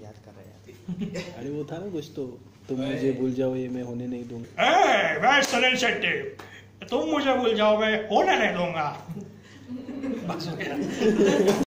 याद कर रहे हैं। अरे वो था ना कुछ तो, तुम मुझे भूल जाओ ये मैं होने नहीं दूंगा। मैं सुनील शेट्टी, तुम मुझे भूल जाओ मैं होने नहीं दूंगा। बस हो गया।